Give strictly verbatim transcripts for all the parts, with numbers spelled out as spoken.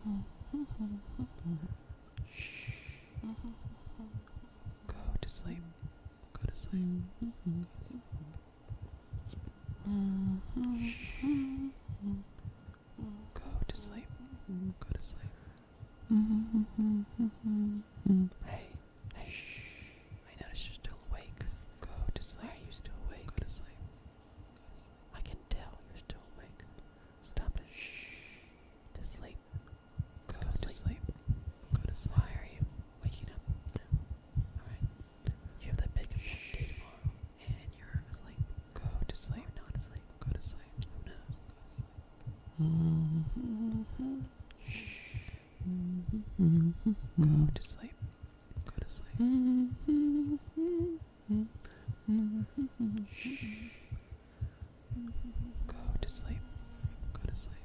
Go to sleep. Go to sleep. Go to sleep. Go to sleep. Hey, hey. I noticed you're still awake. Go to sleep. Why are you still awake? Go to sleep. Go to sleep. I can tell you're still awake. Stop it. To sleep. Go, Go to sleep. sleep. Go to sleep. Why are you waking up now? Alright. You have that big important day tomorrow, and you're asleep. Go to sleep. Or not asleep. Go to sleep. Who knows? Go to sleep. Go to sleep. Go to sleep. Go to sleep. Go to sleep.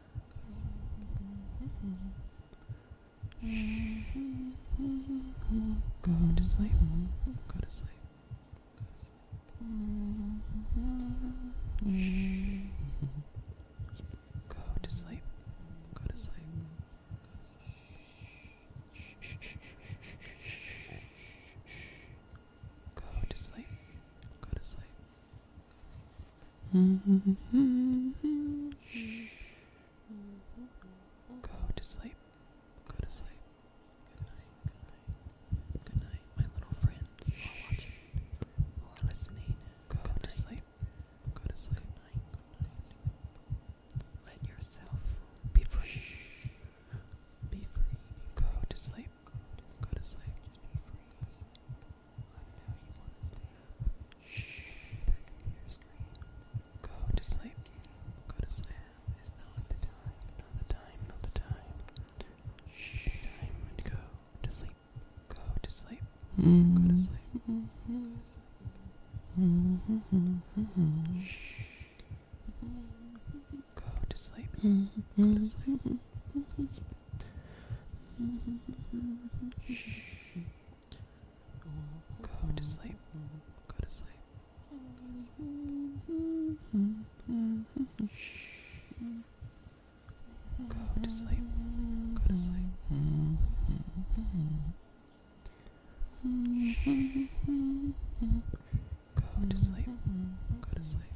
Go to sleep. Go to sleep. Go to sleep. Go to sleep. Go to sleep. Go to sleep. Go to sleep. Go to sleep. Good night, my little friends who are watching or listening. Go to sleep. Go to sleep. Let yourself be free. Be free. Go to sleep. Go to sleep. Just be free. I know you want to stay up. That computer screen. Go to sleep. Go to sleep. It's not the time. Not the time. Not the time. It's time to go to sleep. Go to sleep. Go to sleep. Go to sleep. Go to sleep. Go to sleep. Go to sleep. Go to sleep. Go to sleep. Go to sleep. Go to sleep. Go to sleep.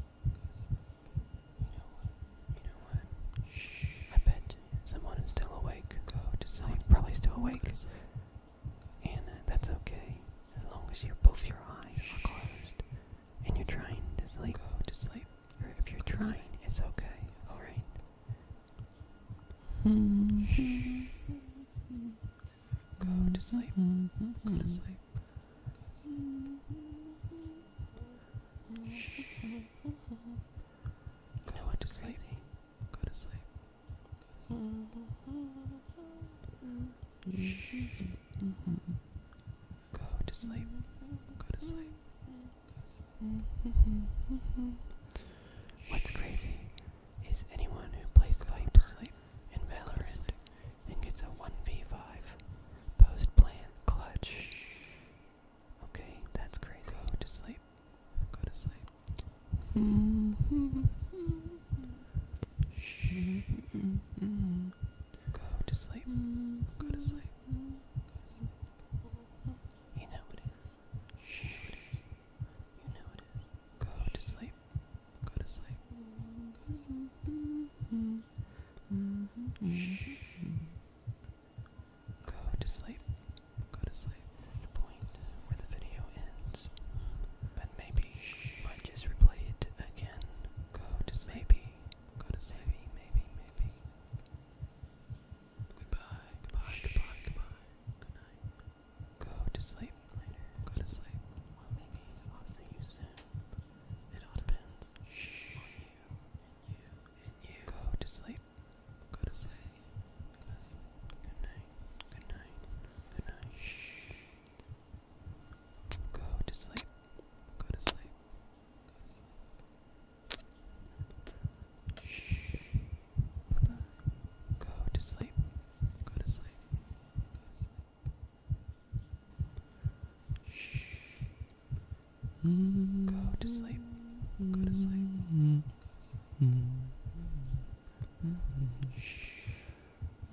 You know what? I bet someone is still awake. Go to sleep. Probably still awake. And uh, that's okay. As long as your both your eyes are closed and you're trying to sleep. Go to sleep. Or if you're trying, it's okay. Alright? Go to sleep. Go to sleep. Go to sleep. Go to sleep. Go to sleep. Go to sleep. What's crazy is anyone who plays Viper in Valorant and gets a one v five post-plant clutch. Okay, that's crazy. Go to sleep. Go to sleep. Go to sleep. Go to sleep. You know it is. You know it is. You know it is. Go to sleep. Go to sleep. Go to sleep. Go to sleep. Go to sleep. This is the point where the video ends. But maybe I might just replay it again. Go to sleep. Maybe. Go to sleep. Maybe, maybe, maybe. Goodbye. Goodbye. Goodbye. Goodbye. Good night. Go to sleep. Later. Go to sleep. Well, maybe I'll see you soon. It all depends on you and you and you. Go to sleep. Go to sleep. Go to sleep. Good night. Good night. Good night. Go to sleep. Go to sleep. Go to sleep. Bye-bye. Go to sleep. Go to sleep. Go to sleep. Go to sleep. Go to sleep. Go to sleep.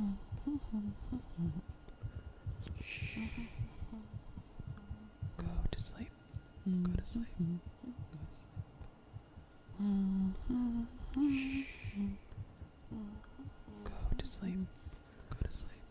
Go to sleep. Go to sleep. Go to sleep. Go to sleep. Go to sleep.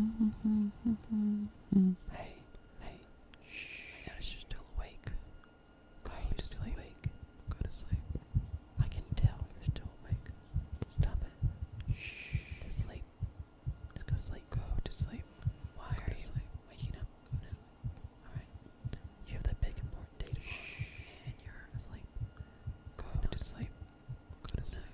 Hey, hey. I notice you're still awake. Go to sleep. Go to sleep. I can tell you're still awake. Stop it. Just sleep. Just go sleep. Go to sleep. Why are you waking up? Go to sleep. Alright. You have that big important day tomorrow, and you're asleep. Go to sleep. Go to sleep. Go to sleep.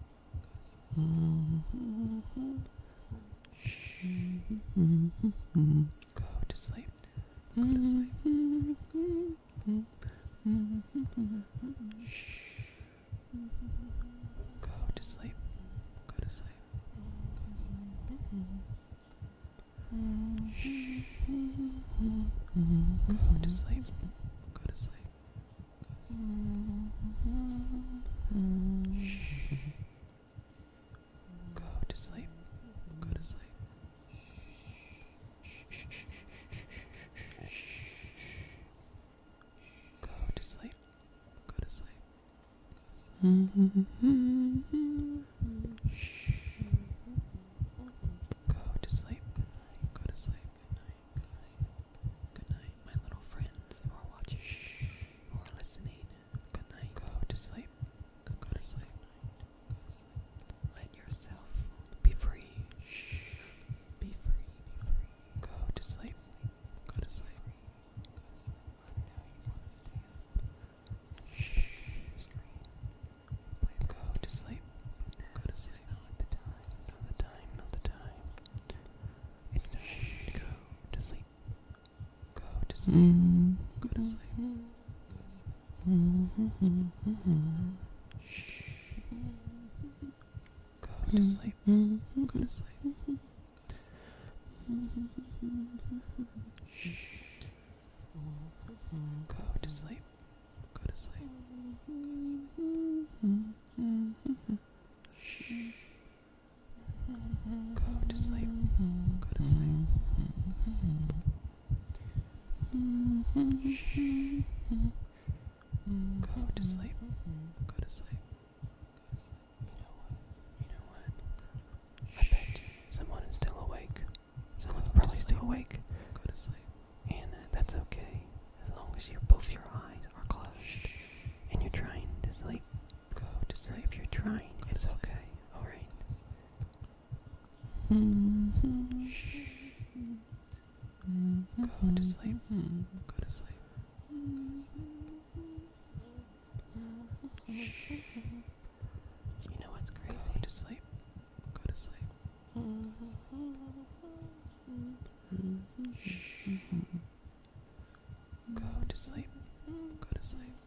Go to sleep. Go to sleep. Go to sleep. Go to sleep. Go to sleep. Go to sleep. Go to sleep. Go to sleep. Go to sleep. Go to sleep. Go to sleep. Go to sleep. Good night. My little friends who are watching, who are listening. Good night. Go to sleep. Go to sleep. Let yourself be free. Be free. Be free. Go to sleep. Go to sleep. Go to sleep. Go to sleep. Not the time. Not the time. Not the time. It's time to go to sleep. Go to sleep. Go to sleep. Go to sleep. Go to sleep. Go to sleep. Go to sleep. Go to sleep. Go to sleep. Go to sleep. Go to sleep. Go to sleep. You know what? You know what? I bet someone is still awake. Someone's probably still awake. Go to sleep. And uh, that's okay. As long as you both your eyes are closed and you're trying to sleep. Go to sleep. If you're trying, it's okay. Alright. Go to sleep. Go to sleep. You know what's crazy? Go to sleep. Go to sleep. Go to sleep. Go to sleep.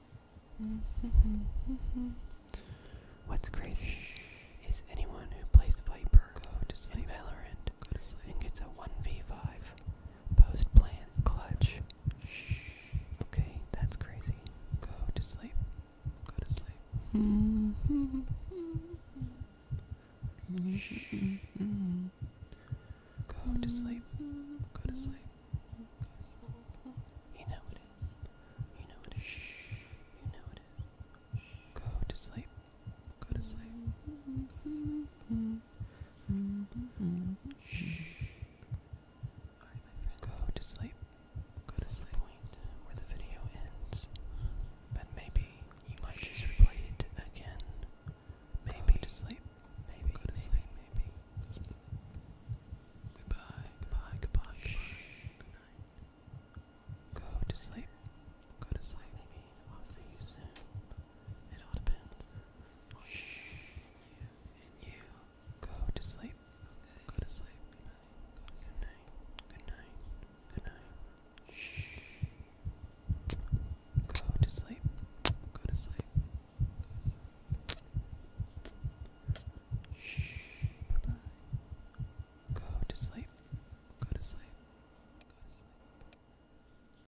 What's crazy is anyone who plays Viper go to sleep. In Valorant go to sleep. And gets a one v five post plant clutch. Okay, that's crazy. Go to sleep. Go to sleep. Go to sleep.